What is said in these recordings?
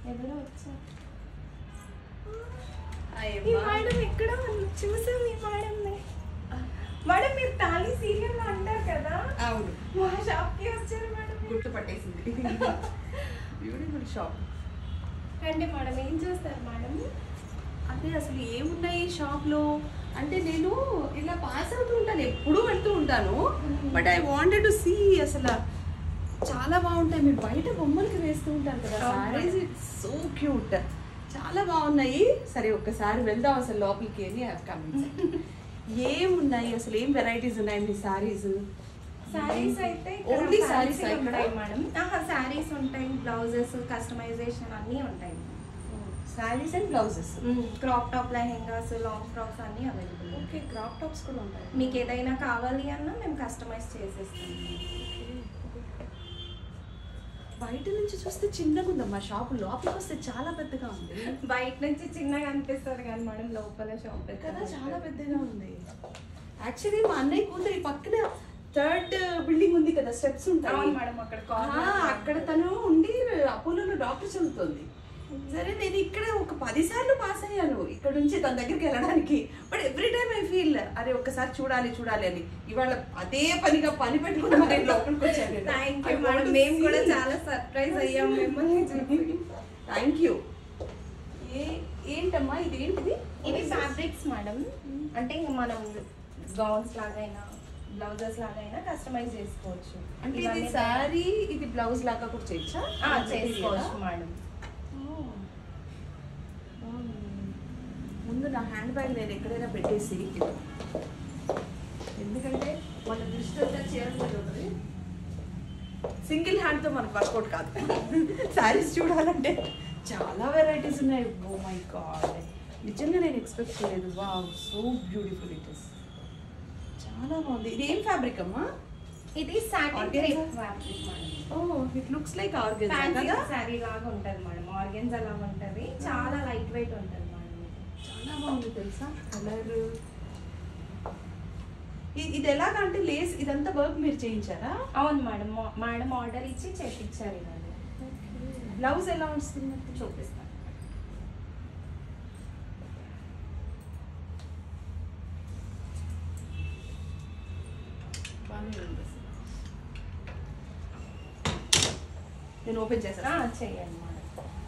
ఎవరో వచ్చారు. ఈ మేడం ఎక్కడ చూసాం ఈ మేడంని. మేడం మీరు తాళి సీరియల్ లో అంటారు కదా? అవును. మా షాప్ కి వచ్చారు మేడం. గుర్తు పట్టేసింది. Beautiful shop. రండి మేడం, ఏం చేస్తారు మేడం? అంటే అసలు ఏమున్నాయి షాప్లో అంటే నేను ఇలా పాస్ అవుతూ ఉంటాను, ఎప్పుడూ వెళ్తూ ఉంటాను. But I wanted to see అసలు చాలా బాగుంటాయి. మీరు బయట బొమ్మలకి వేస్తూ ఉంటారు కదా సారీస్, ఇట్స్ సో క్యూట్, చాలా బాగున్నాయి. సరే ఒక్కసారి వెళ్దాం అసలు లోపలికి అని ఏమున్నాయి అసలు, ఏం వెరైటీస్ ఉన్నాయి మీ సారీస్? సారీస్ అయితే ఓన్లీ సారీస్ ఉంటాయి మేడం. సారీస్ ఉంటాయి, బ్లౌజెస్, కస్టమైజేషన్ అన్నీ ఉంటాయి. Saris and blouses, crop top, lehengas, long frocks అన్నీ అవైలబుల్. ఓకే, క్రాప్ టాప్స్ కూడా ఉంటాయి. మీకు ఏదైనా కావాలి అన్నా మేము కస్టమైజ్ చేసేస్తాం. బయట నుంచి చూస్తే చిన్నగా ఉందమ్మా షాప్, లోపలికి వస్తే చాలా పెద్దగా ఉంది. బయట నుంచి చిన్నగా అనిపిస్తుంది కానీ మేడం లోపల షాప్ కదా చాలా పెద్దగా ఉంది. యాక్చువల్లీ మా అన్నయ్య కూతురు పక్కన 3rd బిల్డింగ్ ఉంది కదా, స్టెప్స్ ఉంటాయి మేడం అక్కడ. అక్కడ తను ఉండి అపోలోలో డాక్టర్ చదువుతుంది. సరే నేను ఇక్కడ ఒక 10 సార్లు పాస్ అయ్యాను ఇక్కడ నుంచి తన దగ్గరికి వెళ్ళడానికి. But every time I feel అరే ఒక్కసారి చూడాలి చూడాలి అని. ఇవాళ అదే పనిగా పని పెట్టుకుని మరి లోపలికి వచ్చాను. థ్యాంక్ యూ మేడం, మేము కూడా చాలా సర్ప్రైజ్ అయ్యాం మిమ్మల్ని చూసి. Thank you. ఏంటమ్మా ఇది ఏంటిది? ఇవి ఫ్యాబ్రిక్స్ మేడం. అంటే మనం గౌన్స్ లాగైనా బ్లౌజెస్ లాగైనా కస్టమైజ్ చేసుకోవచ్చు. అంటే ఇది సారీ, ఇది బ్లౌజ్ లాగా కూడా చేయొచ్చా? చేసుకోవచ్చు మేడం. ముందు నా హ్యాండ్ బ్యాగ్ నేను ఎక్కడైనా పెట్టేసి, ఎందుకంటే మన దృష్టి అంతా చేయాలి. సింగిల్ హ్యాండ్తో మనకు వర్కౌట్ కాదు. శారీస్ చూడాలంటే చాలా వెరైటీస్ ఉన్నాయి. ఓ మై గాడ్, నిజంగా నేను ఎక్స్పెక్ట్ చేయలేదు. Wow, so beautiful it is, చాలా బాగుంది. ఇది ఏం ఫ్యాబ్రిక్ అమ్మా? ఇది satin crepe fabric madam. Oh, it looks like organza కదా? సారీ లాగా ఉంటుంది మేడం, ఆర్గెన్జా లాగా ఉంటుంది. చాలా లైట్ వెయిట్ ఉంటుంది మేడం. చాలా బాగుంది తెలుసా కలర్. ఇది ఎలాగంటే లేస్ ఇదంతా వర్క్ మీరు చేయించారా? అవును మేడం, మేడం ఆర్డర్ ఇచ్చి చేయించారు. ఇవన్నీ బ్లౌజ్ ఎలా వస్తుంది చూపిస్తాను. నేను ఓపెన్ చేస్తాను. చేయండి మేడం.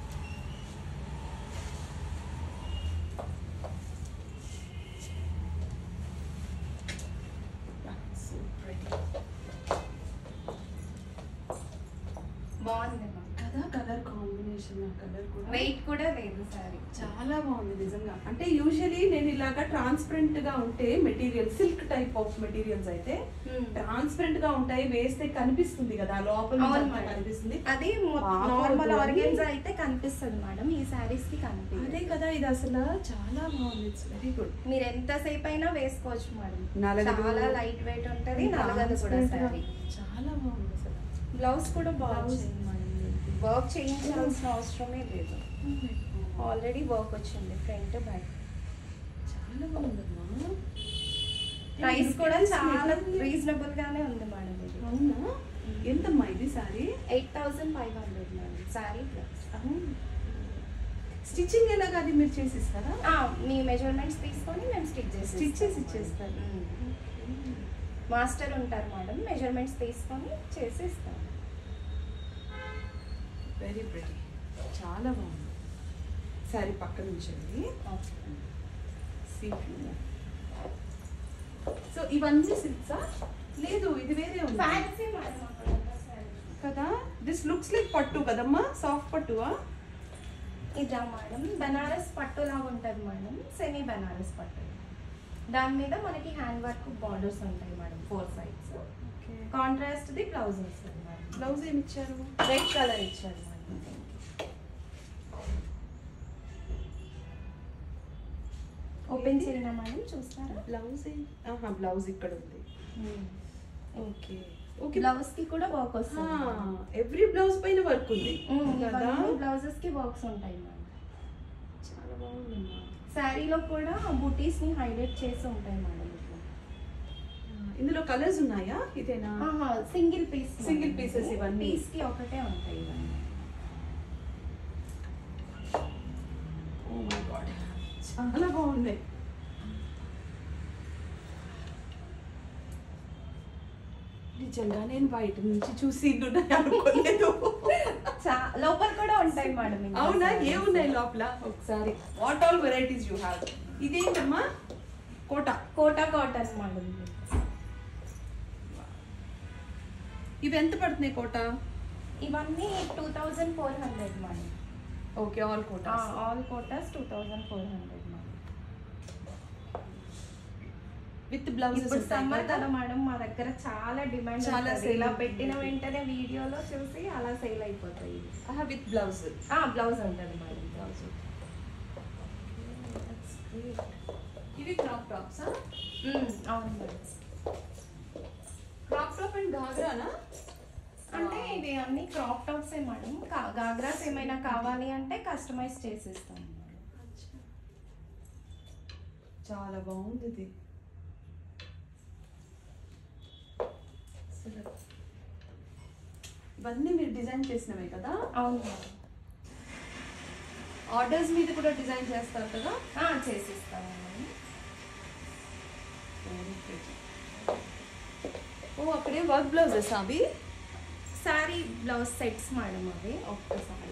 బాగుంది కదా కలర్ కాంబినేషన్, కలర్ కూడా వెయిట్ కూడా లేదు సారీ. చాలా బాగుంది నిజంగా. అంటే యూజువలీ నేను ఇలాగా ట్రాన్స్పరెంట్ గా ఉంటే material, silk type of materials అయితే ట్రాన్స్పరెంట్ గా ఉంటాయి, వేస్తే కనిపిస్తుంది కదా లోపల కనిపిస్తుంది. అది నార్మల్ ఆర్గెన్జా అయితే కనిపిస్తుంది మేడం, ఈ సారీస్ కి కనిపిస్తుంది. అదే కదా, ఇది అసలు చాలా బాగుంది. It's very good. మీరు ఎంతసేపు అయినా వేసుకోవచ్చు మేడం, చాలా లైట్ వెయిట్ ఉంటుంది. నలగదు కూడా సారీ. చాలా బాగుంది అసలు. బ్లౌజ్ కూడా బాగుంది మేడం, వర్క్ చేయించాల్సిన అవసరమే లేదు. ఆల్రెడీ వర్క్ వచ్చింది ఫ్రంట్ బ్యాక్. చాలా బాగుందమ్మా. ప్రైస్ కూడా చాలా రీజనబుల్ గానే ఉంది మేడం. ఇది అవునా? ఎంతమ్మా ఇది sari? 8500 madam sari plus. Stitching ఎలాగా అది మీరు చేసిస్తారా? మీ మెజర్మెంట్స్ తీసుకొని మేము స్టిచ్ చేసి ఇచ్చేస్తారు. మాస్టర్ ఉంటారు మేడం, మెజర్మెంట్స్ తీసుకొని చేసి ఇస్తాం. వెరీ ప్రిటీ, చాలా బాగుంది. సారీ పక్క నుంచండి. సో ఇవన్నీ సిల్క్సా? లేదు, ఇది వేరే ఉంది కదా. దిస్ లుక్స్ లైక్ పట్టు కదమ్మా, సాఫ్ట్ పట్టువా? ఇదా మేడం, బనారస్ పట్టు లాగా ఉంటుంది మేడం, సెమీ బనారస్ పట్టు. దాని మీద మనకి హ్యాండ్ వర్క్ బార్డర్స్ ఉంటాయి madam, 4 sides. Contrast the blouse వస్తుంది మేడం. బ్లౌజ్ ఏమి ఇచ్చారు? రెడ్ కలర్ ఇచ్చారు మేడం. ఓపెన్ చేయనా మేడం, చూస్తారా? బ్లౌజ్ బ్లౌజ్ ఇక్కడ ఉంది. Okay okay. బ్లౌజ్ కి కూడా వర్క్ వస్తుంది. ఎవ్రీ బ్లౌజ్ పైన వర్క్ ఉంది కదా. బ్లౌజెస్ కి వర్క్స్ ఉంటాయి మేడం. చాలా బాగుందమ్మా. శారీలో కూడా బూటీస్ ని హైలైట్ చేసి ఉంటాయి మేడం. ఇందులో కలర్స్ ఉన్నాయా? ఇదేనా? సింగిల్ పీస్, సింగిల్ పీసెస్ ఇవన్నీ. పీస్ కి ఒకటే ఉంటాయి ఇవన్నీ. చాలా బాగున్నాయి. నిజంగా నేను బయట నుంచి చూసి ఇల్లు అనుకోలేదు. లోపల కూడా ఉంటాయి మేడం. అవునా, ఏమున్నాయి లోపల ఒకసారి? What all varieties you have? ఇదేంటమ్మా? Kota cotton madam. ఇవి ఎంత పడుతున్నాయి కోటా? ఇవన్నీ 2400 madam. Okay, all Kotas. All Kotas 2400 madam. With blouses summer కదా మేడం, మా దగ్గర చాలా డిమాండ్. చాలా ఇలా పెట్టిన వెంటనే వీడియోలో చూసి అలా సేల్ అయిపోతాయి. With blouse. బ్లౌజ్ ఉంటుంది మేడం. బ్లౌజ్. ఇవి క్రాప్ టాప్స్? అవును మేడం. క్రాప్ టాప్ అండ్ గాగ్రానా? అంటే ఇవి అన్ని క్రాప్ టాప్సే మేడం. గాగ్రాస్ ఏమైనా కావాలి అంటే కస్టమైజ్ చేసిస్తాం. చాలా బాగుంది ఇది. ఇవన్నీ మీరు డిజైన్ చేసినవే కదా? అవును మేడం. ఆర్డర్స్ మీద కూడా డిజైన్ చేస్తారు కదా? చేసిస్తాము. ఓ, అక్కడే వర్క్ బ్లౌజెస్ అవి? సారీ బ్లౌజ్ సెట్స్ మేడం అవి. ఒక్కసారి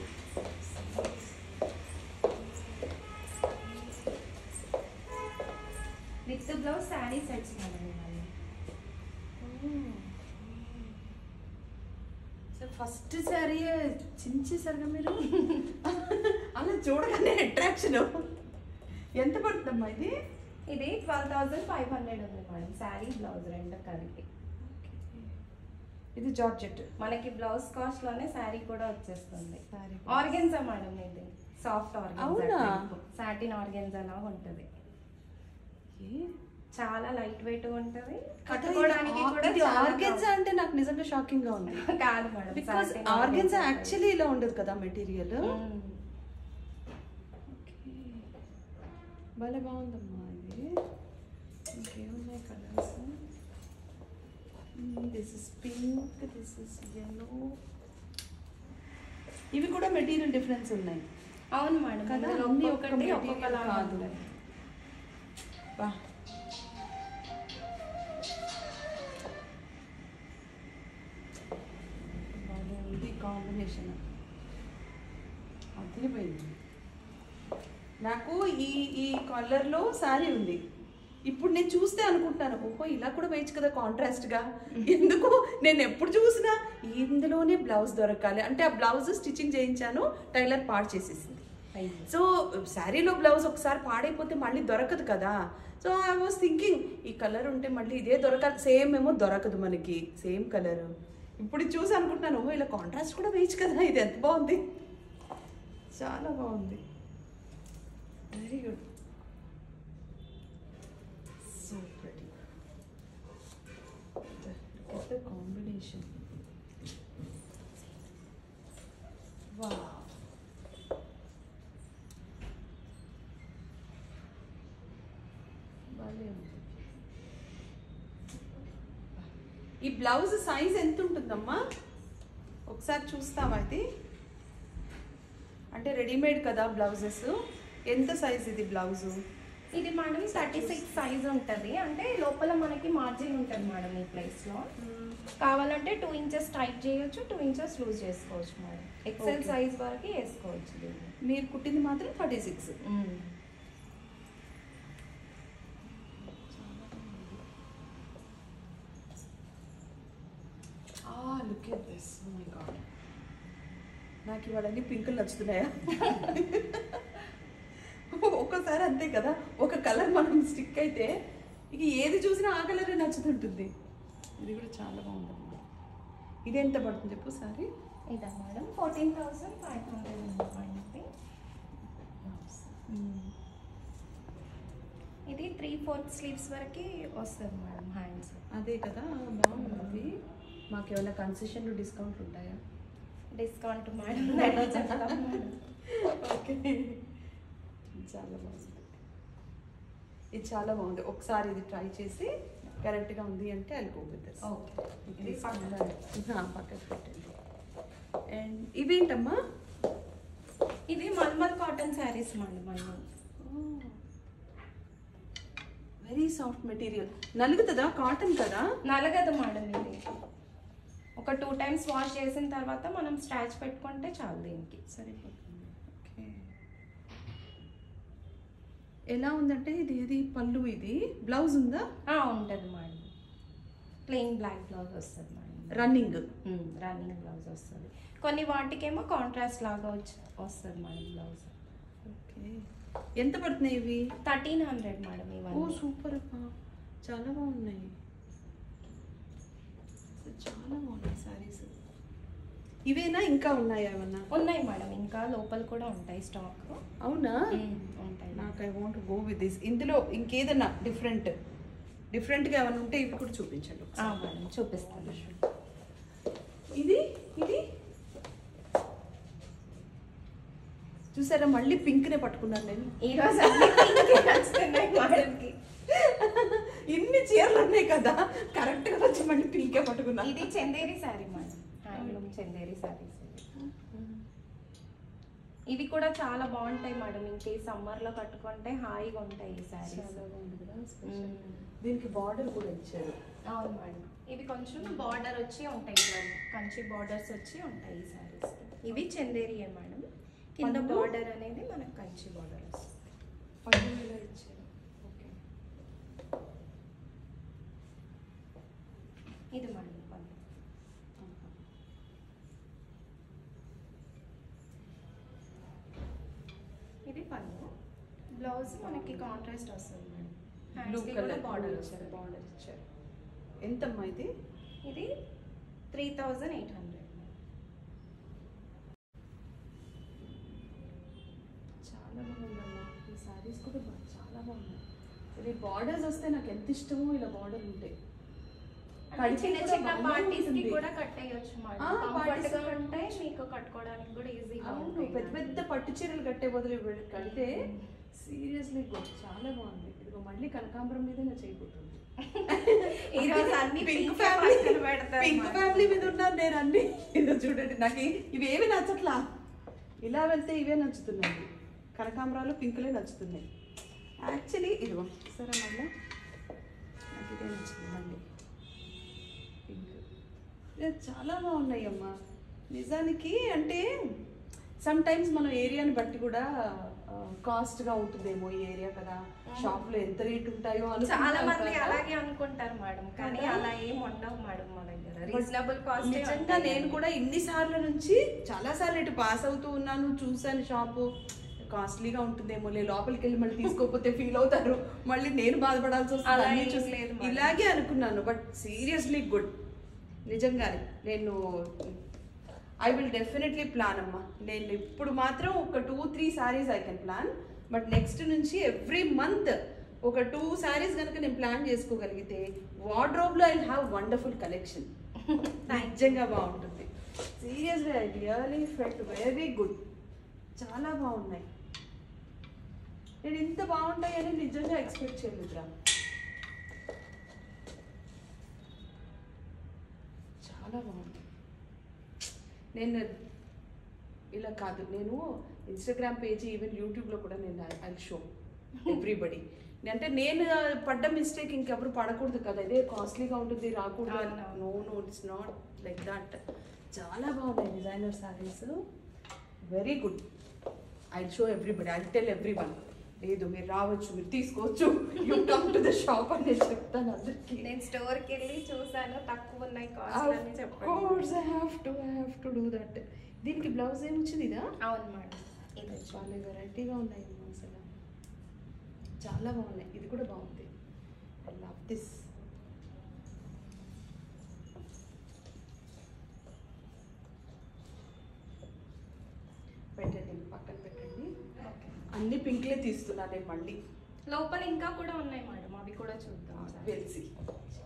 with blouse sari sets madam. First sari చించేసారుగా మీరు. అలా చూడగానే అట్రాక్షన్. ఎంత పడుతుందమ్మా ఇది? ఇది 12,500 ఉంది మేడం. శారీ బ్లౌజ్ రెండు కలిపి. ఇది జార్జెట్. మనకి బ్లౌజ్ కాస్ట్ లోనే శారీ కూడా వచ్చేస్తుంది. ఆర్గెన్జా మేడం ఇది. సాఫ్ట్ ఆర్గెన్జా, సాటిన్ ఆర్గెన్జా లాగా ఉంటుంది. చాలా లైట్ వెయిట్ ఉంటది. కట్టుకోవడానికి కూడా. ఆర్గెన్జా అంటే నాకు నిజంగా షాకింగ్ గా ఉంది. కాదు మేడం, బికాజ్ ఆర్గెన్జా యాక్చువల్లీ ఇలా ఉండదు కదా మెటీరియల్. భలే బాగుందమ్మా ఇది. ఇంకేమున్నాయి colours? This is pink, this is yellow. ఇవి కూడా మెటీరియల్ డిఫరెన్స్ ఉన్నాయి. అవును మేడం కదా, అన్ని ఒక్కొక్కటి ఒక్కొక్కలా కాదు. బా, కాంబినేషన్ అదిరిపోయింది. నాకు ఈ కలర్లో శారీ ఉంది. ఇప్పుడు నేను చూస్తే అనుకుంటాను, ఓహో ఇలా కూడా వేయచ్చు కదా కాంట్రాస్ట్గా. ఎందుకు నేను ఎప్పుడు చూసినా ఇందులోనే బ్లౌజ్ దొరకాలి అంటే, ఆ బ్లౌజ్ స్టిచ్చింగ్ చేయించాను, టైలర్ పాడు చేసేసింది. సో శారీలో బ్లౌజ్ ఒకసారి పాడైపోతే మళ్ళీ దొరకదు కదా. సో ఐ వాజ్ థింకింగ్ ఈ కలర్ ఉంటే మళ్ళీ ఇదే దొరకాలి. సేమ్ ఏమో దొరకదు మనకి, సేమ్ కలర్. ఇప్పుడు చూసి అనుకుంటున్నాను, ఓహో ఇలా కాంట్రాస్ట్ కూడా వేయచ్చు కదా. ఇది ఎంత బాగుంది, చాలా బాగుంది. Very good, so pretty. Look at the combination. Wow. భలే ఉంది. ఈ బ్లౌజ్ సైజ్ ఎంత ఉంటుందమ్మా? ఒకసారి చూస్తావా ఇది? అంటే రెడీమేడ్ కదా బ్లౌజెస్. ఎంత సైజ్ ఇది బ్లౌజు? ఇది మేడం 36 సైజ్ ఉంటుంది. అంటే లోపల మనకి మార్జిన్ ఉంటుంది మేడం ఈ ప్లేస్లో. కావాలంటే 2 ఇంచెస్ టైట్ చేయొచ్చు, 2 ఇంచెస్ లూజ్ చేసుకోవచ్చు మేడం. ఎక్సెల్ సైజ్ వరకు వేసుకోవచ్చు. మీరు కుట్టింది మాత్రం 36. Look at this. Oh my god, నాకు ఇవాళన్నీ పింకులు నచ్చుతున్నాయా? ఒక్కసారి అంతే కదా, ఒక కలర్ మనం స్టిక్ అయితే ఇక ఏది చూసినా ఆ కలరే నచ్చుతుంటుంది. ఇది కూడా చాలా బాగుందమ్మా. ఇది ఎంత పడుతుంది చెప్పు సారీ? ఇదా మేడం 14,500 ఉంది. ఇది 3/4 స్లీవ్స్ వరకు వస్తుంది మేడం హ్యాండ్స్. అదే కదా, బాగుంది. మాకు ఏమైనా కన్సెషన్లు డిస్కౌంట్లు ఉంటాయా? డిస్కౌంట్ మేడం చెప్తాం మేడం. ఓకే, చాలా బాగుంది. ఇది చాలా బాగుంది. ఒకసారి ఇది ట్రై చేసి కరెక్ట్గా ఉంది అంటే అది గోవింది. ఓకే, పక్కకు పెట్టండి. అండ్ ఇవేంటమ్మా? ఇవి mulmul cotton saris madam. Very soft material. నలుగుతుందా? కాటన్ కదా? నలగదు మేడం. ఇది ఒక 2 times వాష్ చేసిన తర్వాత మనం స్టాచ్ పెట్టుకుంటే చాలు, దీనికి సరిపోతుంది. ఓకే. ఎలా ఉందంటే ఇది పళ్ళు, ఇది బ్లౌజ్ ఉందా? ఉంటుంది మేడం. ప్లెయిన్ బ్లాక్ బ్లౌజ్ వస్తుంది మేడం. రన్నింగ్ బ్లౌజ్ వస్తుంది. కొన్ని వాటికేమో కాంట్రాస్ట్ లాగా వస్తుంది మేడం బ్లౌజ్. ఓకే. ఎంత పడుతున్నాయి ఇవి? 1300 మేడం ఇవన్నీ. ఓ సూపర్ అబ్బా, చాలా బాగున్నాయి. చాలా బాగున్నాయి సారీస్. ఇవేనా ఇంకా ఉన్నాయా ఏమన్నా? ఉన్నాయి మేడం, ఇంకా లోపల కూడా ఉంటాయి స్టాక్. అవునా? ఉంటాయి. నాకు I want go with this. ఇందులో ఇంకేదన్నా డిఫరెంట్గా ఏమైనా ఉంటే ఇవి కూడా చూపించండి. మేడం చూపిస్తాను. ఇది చూసారా, మళ్ళీ పింక్నే పట్టుకున్నాను నేను ఈరోజు. ఇన్ని చీరలు ఉన్నాయి కదా, కరెక్ట్గా వచ్చి మళ్ళీ పింకే పట్టుకున్నా. ఇది చందేరి శారీ మేడం, హ్యాండ్లూమ్ చందేరి శారీస్. ఇవి కూడా చాలా బాగుంటాయి మేడం. ఇంకే సమ్మర్లో కట్టుకుంటే హాయిగా ఉంటాయి ఈ శారీస్. దీనికి బార్డర్ కూడా ఇచ్చారు. అవును మేడం. ఇవి కొంచెం బార్డర్ వచ్చి ఉంటాయి, కంచి బార్డర్స్ వచ్చి ఉంటాయి ఈ శారీస్. ఇవి చందేరియే మేడం. కింద బార్డర్ అనేది మనకు కంచి బార్డర్ వస్తుంది. పళ్ళు ఇలా ఇచ్చారు. ఓకే. ఇది మేడం పళ్ళు. ఇది పళ్ళు. బ్లౌజ్ మనకి కాంట్రాస్ట్ వస్తుంది మేడం. బ్లూ కలర్ బార్డర్ ఇచ్చారు. ఎంతమ్మా ఇది? ఇది 3800. చాలా బాగుందమ్మా. ఈ సారీస్ కూడా చాలా బాగున్నాయి. ఇది బార్డర్స్ వస్తే నాకు ఎంత ఇష్టమో ఇలా బార్డర్ ఉంటాయి. చిన్న చిన్న పార్టీస్ కి కూడా కట్టేయొచ్చు మేడం. కంఫర్ట్ గా ఉంటాయి, మీకు కట్టుకోవడానికి కూడా ఈజీగా ఉంటుంది. పెద్ద పట్టు చీరలు కట్టే బదులు కడితే సీరియస్లీ గుడ్, చాలా బాగుంది. ఇదిగో మళ్ళీ కనకాంబరం మీద నా చేయబోతుంది. ఈరోజు అన్ని పింక్ ఫ్యామిలీ మీద ఉన్నాను నేను. అన్ని ఇదో చూడండి, నాకు ఇవి ఏమి నచ్చట్లా. ఇలా వెళ్తే ఇవే నచ్చుతున్నాయి. కనకాంబరాలు పింకులే నచ్చుతున్నాయి యాక్చువల్లీ. ఇదిగో సరే, మళ్ళీ నాకు ఇదే నచ్చుతుంది మళ్ళీ పింక్. చాలా బాగున్నాయి అమ్మా నిజానికి. అంటే సమ్ టైమ్స్ మనం ఏరియాని బట్టి కూడా కాస్ట్గా ఉంటుందేమో ఈ ఏరియా కదా, షాప్లో ఎంత రేట్ ఉంటాయో అని చాలా మంది అలాగే అనుకుంటారు మేడం. కానీ అలా ఏం ఉండవు మేడం మా దగ్గర, రీజనబుల్ కాస్ట్. నిజంగా నేను కూడా ఇన్ని సార్ల నుంచి చాలా సార్లు ఇటు పాస్ అవుతూ ఉన్నాను, చూసాను షాపు. కాస్ట్లీగా ఉంటుందేమో, లోపలికి వెళ్ళి మళ్ళీ తీసుకోకపోతే ఫీల్ అవుతారు, మళ్ళీ నేను బాధపడాల్సి వస్తుంది. ఇలాగే అనుకున్నాను. బట్ సీరియస్లీ గుడ్ నిజంగానే. నేను ఐ విల్ డెఫినెట్లీ ప్లాన్ అమ్మా. నేను ఇప్పుడు మాత్రం ఒక 2-3 sarees I can plan. But next నుంచి ఎవ్రీ మంత్ ఒక 2 sarees కనుక నేను ప్లాన్ చేసుకోగలిగితే వార్డ్రోబ్లో ఐ హ్యావ్ వండర్ఫుల్ కలెక్షన్. నిజంగా బాగుంటుంది. Seriously I really felt very good. చాలా బాగున్నాయి. నేను ఇంత బాగుంటాయని నిజంగా ఎక్స్పెక్ట్ చేయలేదురా. చాలా బాగుంది. నేను ఇలా కాదు, నేను ఇన్స్టాగ్రామ్ పేజీ ఈవెన్ యూట్యూబ్లో కూడా నేను ఐ షో ఎవ్రీబడి. అంటే నేను పడ్డ మిస్టేక్ ఇంకెవరు పడకూడదు కదా, ఇదే కాస్ట్లీగా ఉంటుంది రాకూడదు. No it's not like that. చాలా బాగున్నాయి designer saris, very good. I show everybody, I tell everyone. లేదు మీరు రావచ్చు, మీరు తీసుకోవచ్చు, you come to the shop అని నేను చెప్తాను అందరికి. నేను స్టోర్కి వెళ్ళి చూసాను, తక్కువ ఉన్నాయి కాస్ట్ అని చెప్పండి. Of course I have to do that. దీనికి బ్లౌజ్ ఏమొచ్చింది ఇదా? అవును మేడం. ఇది చాలా వెరైటీగా ఉన్నాయి అసలు, చాలా బాగున్నాయి. ఇది కూడా బాగుంది. I love this. పెట్టండి, పక్కన పెట్టండి. అన్ని పింక్లే తీస్తున్నా నేను మళ్ళీ. లోపల ఇంకా కూడా ఉన్నాయి మేడం, అవి కూడా చూద్దాం. వెల్సి